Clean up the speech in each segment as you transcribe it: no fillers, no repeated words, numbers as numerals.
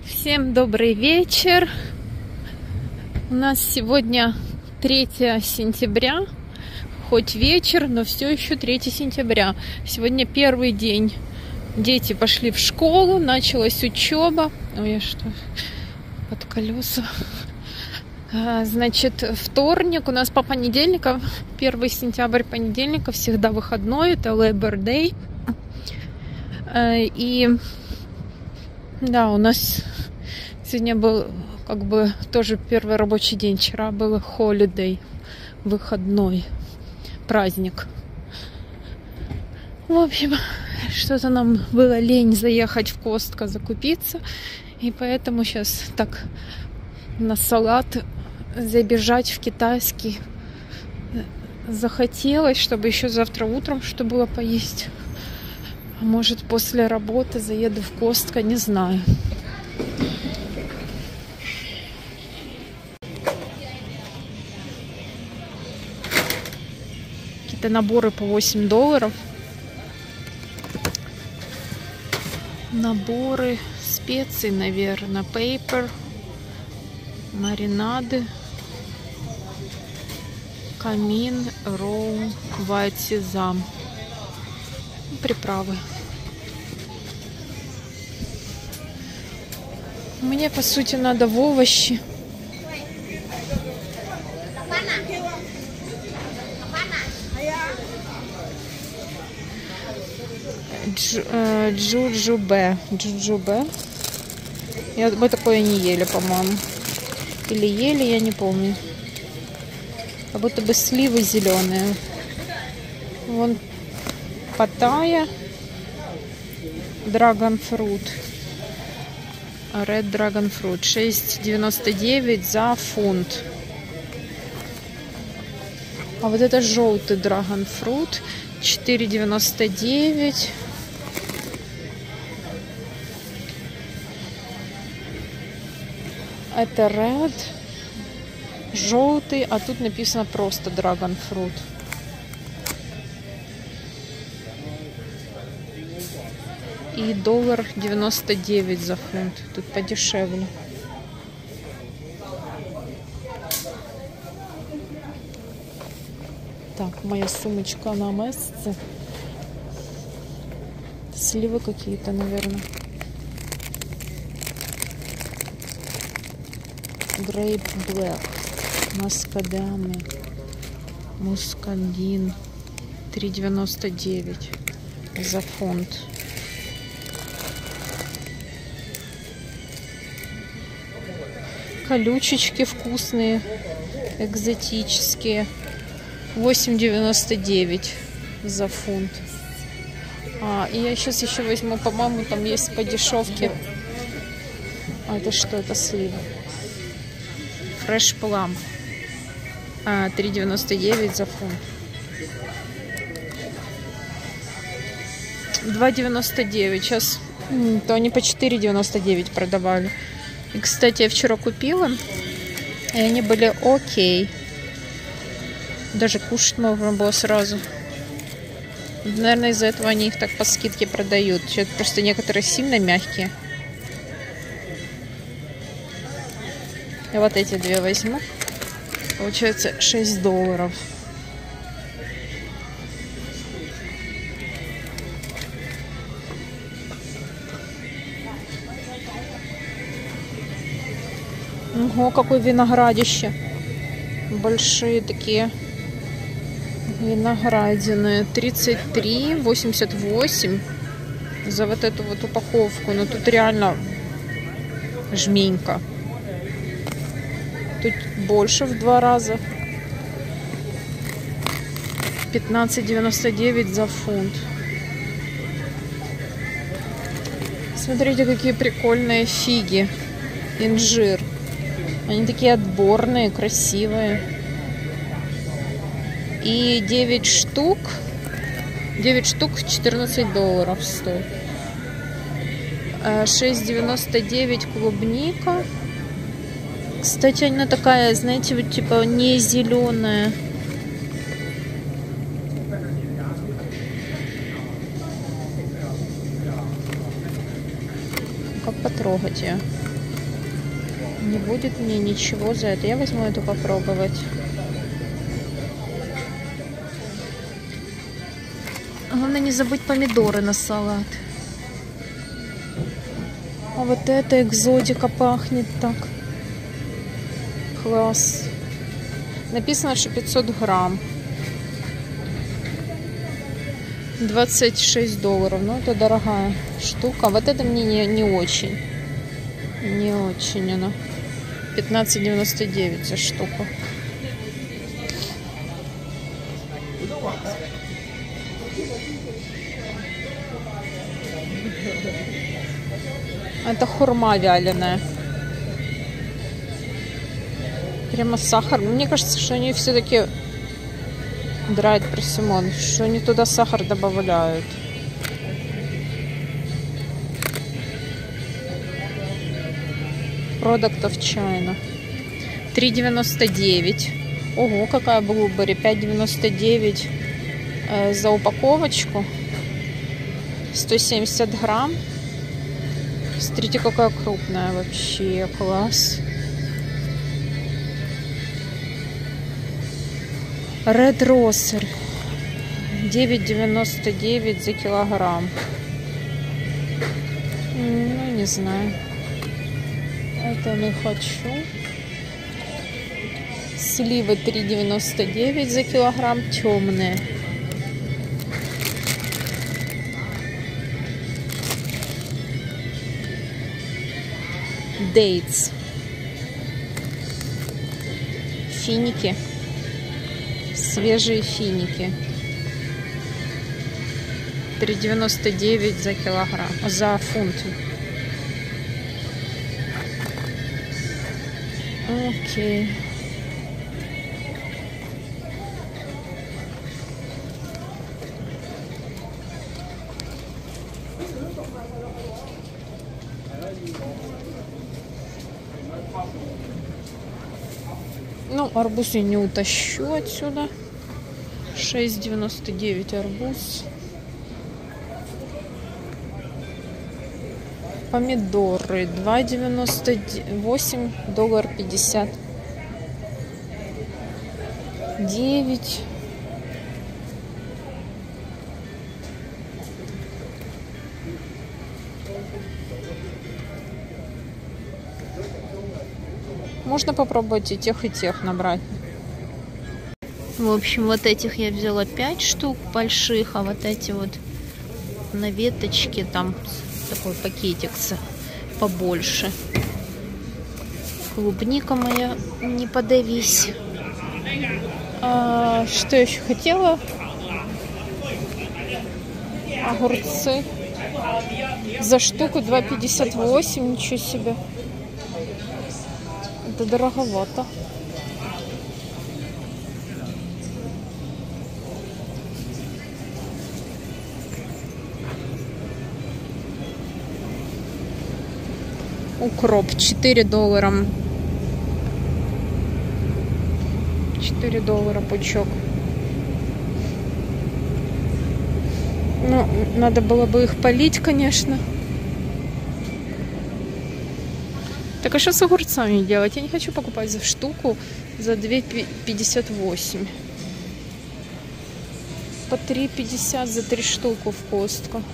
Всем добрый вечер. У нас сегодня 3 сентября. Хоть вечер, но все еще 3 сентября. Сегодня первый день. Дети пошли в школу, началась учеба. Ой, я что? Под колеса. Значит, вторник у нас по понедельникам, 1 сентября понедельника, всегда выходной, это Labor Day. И да, у нас сегодня был как бы тоже первый рабочий день. Вчера был holiday, выходной, праздник. В общем, что-то нам было лень заехать в Костко закупиться. И поэтому сейчас так на салат забежать в китайский захотелось, чтобы еще завтра утром что было поесть. А может, после работы заеду в Костко, не знаю. Какие-то наборы по $8. Наборы специй, наверное. Пейпер, маринады, камин, роу, white сезам. Приправы. Мне, по сути, надо в овощи. Джуджубе. Мы такое не ели, по-моему. Или ели, я не помню. Как будто бы сливы зеленые. Вон паттайя. Dragon fruit. Red Dragon fruit. 6,99 за фунт. А вот это желтый Dragon fruit. 4,99. Это red, желтый, а тут написано просто Dragon fruit. И $1.99 за фунт. Тут подешевле. Так, моя сумочка на месте. Сливы какие-то, наверное. Грейп Блэк. Маскадамы. Мускандин. 3,99 за фунт. Колючечки вкусные, экзотические. 8,99 за фунт. И я сейчас еще возьму, по-моему, там есть по дешевке. А это что? Это сливы. Fresh Plum. 3,99 за фунт. 2,99. Сейчас то они по 4,99 продавали. И, кстати, я вчера купила, и они были окей. Даже кушать можно было сразу. Наверное, из-за этого они их так по скидке продают. Сейчас просто некоторые сильно мягкие. Я вот эти две возьму. Получается $6. Ого, какое виноградище. Большие такие виноградины. 33,88 за вот эту вот упаковку. Но тут реально жменька. Тут больше в 2 раза. 15,99 за фунт. Смотрите, какие прикольные фиги. Инжир. Они такие отборные, красивые. И 9 штук. 9 штук $14 стоит. 6,99 клубника. Кстати, она такая, знаете, вот типа не зеленая. Как потрогать ее? Не будет мне ничего за это. Я возьму эту попробовать. Главное не забыть помидоры на салат. А вот эта экзотика пахнет так. Класс. Написано, что 500 грамм. $26. Ну, это дорогая штука. Вот это мне не очень. Не очень она. 15,99 за штуку. Это хурма вяленая. Прямо сахар. Мне кажется, что они все-таки драйд персимон, что они туда сахар добавляют. Product of China. 3,99. Ого, какая блубери. 5,99 за упаковочку. 170 грамм. Смотрите, какая крупная вообще. Класс. Red Rosser. 9,99 за килограмм. Ну, не знаю. Это не хочу. Сливы 3,99 за килограмм. Темные. Dates. Финики. Свежие финики. 3,99 за килограмм. За фунт. Окей. Ну, арбуз я не утащу отсюда. 6,99 арбуз. Помидоры 2,98, $1.59. Можно попробовать и тех набрать. В общем, вот этих я взяла 5 штук больших, а вот эти вот на веточке там такой пакетик побольше. Клубника моя, не подавись. Что еще хотела? Огурцы. За штуку 2,58, ничего себе. Это дороговато. Укроп $4. $4 пучок. Ну, надо было бы их полить, конечно. Так а что с огурцами делать? Я не хочу покупать за штуку за 2,58. По 3,50 за 3 штуку в Костко.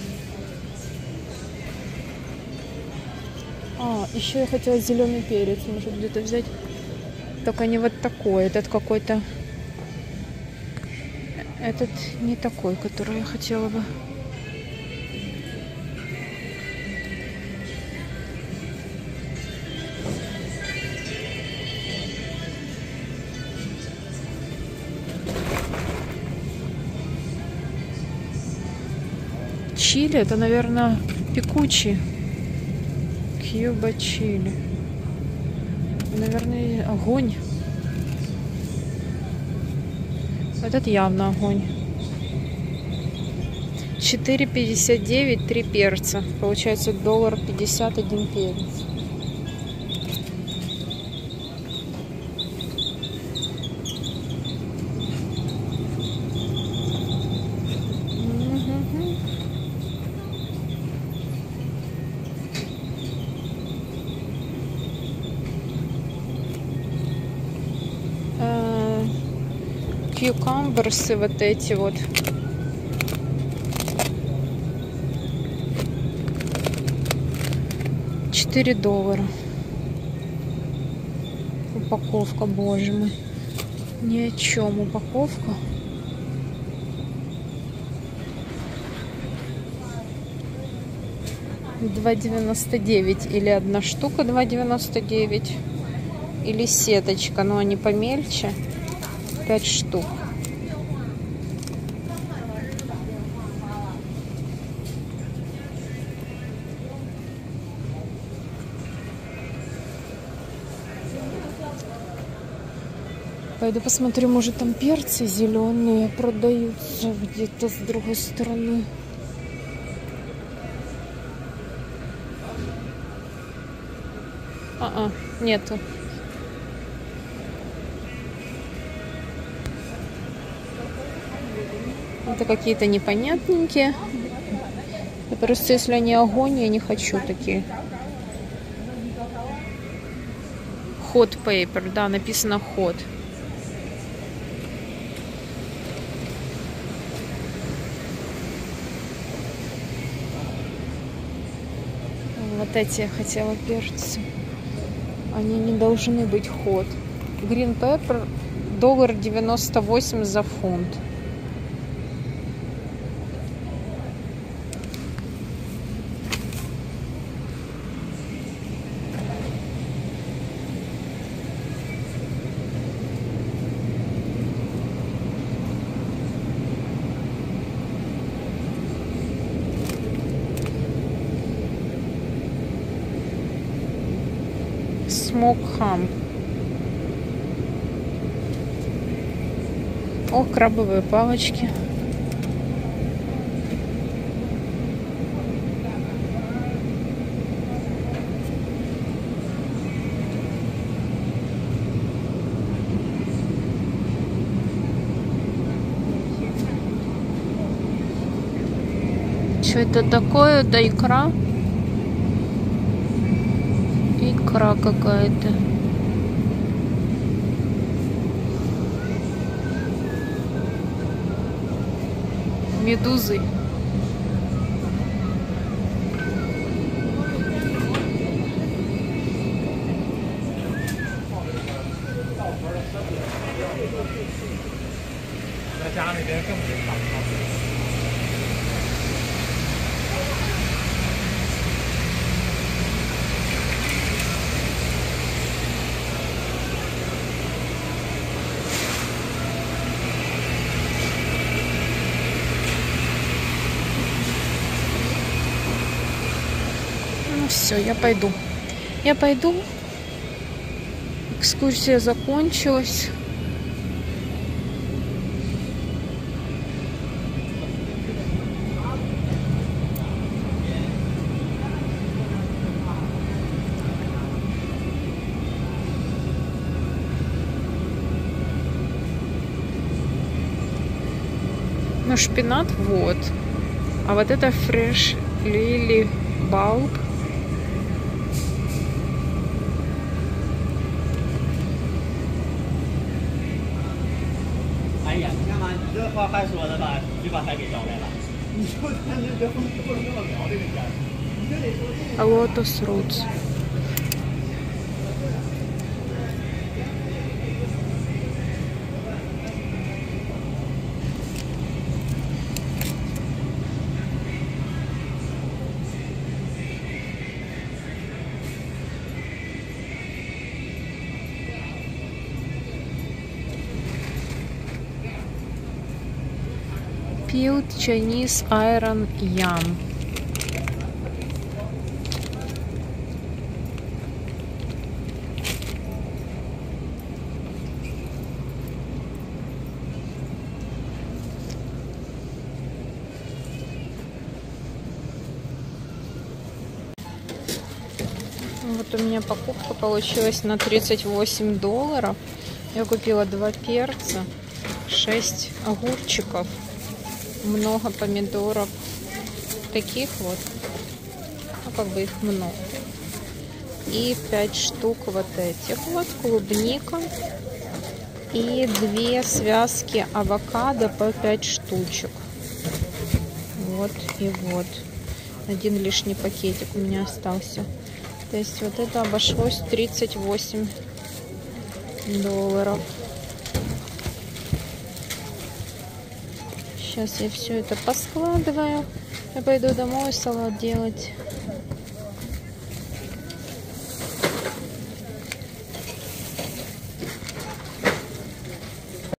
Еще я хотела зеленый перец, может, где-то взять. Только не вот такой. Этот какой-то... Этот не такой, который я хотела бы. Чили, это, наверное, пекучий. Кьюба чили. Наверное, огонь. Этот явно огонь. 4,59 3 перца. Получается $1.51 перец. кьюкамберсы вот эти вот. $4. Упаковка, боже мой. Ни о чем упаковка. $2.99 или одна штука $2.99, или сеточка, но они помельче, 5 штук. Пойду посмотрю, может там перцы зеленые продаются где-то с другой стороны. Нету. Это какие-то непонятненькие. И просто если они огонь, я не хочу такие. Hot paper, да, написано hot. Вот эти я хотела перцы. Они не должны быть hot. Green pepper $1.98 за фунт. Smoke ham. О, крабовые палочки. Что это такое? Да икра? Икра какая-то. Медузы. Ну все, я пойду. Экскурсия закончилась. Ну, шпинат вот. А вот это Fresh Lily Bulb. Lotus Roots. Peeled Chinese Iron Yam. Вот у меня покупка получилась на $38. Я купила 2 перца, 6 огурчиков, много помидоров, таких вот, ну как бы их много, и 5 штук вот этих вот, клубника И 2 связки авокадо по 5 штучек. Вот и вот. 1 лишний пакетик у меня остался. То есть вот это обошлось $38. Сейчас я все это поскладываю. Я пойду домой салат делать.